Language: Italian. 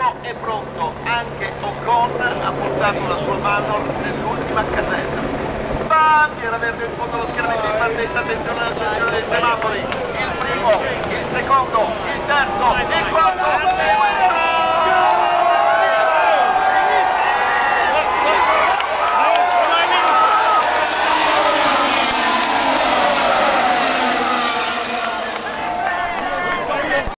pronto, è pronto, anche Ocon ha portato la sua mano nell'ultima casella. Bandiera verde in fondo allo schieramento in partenza, attenzione all'accensione dei semafori, il primo, il secondo, il terzo, il quarto.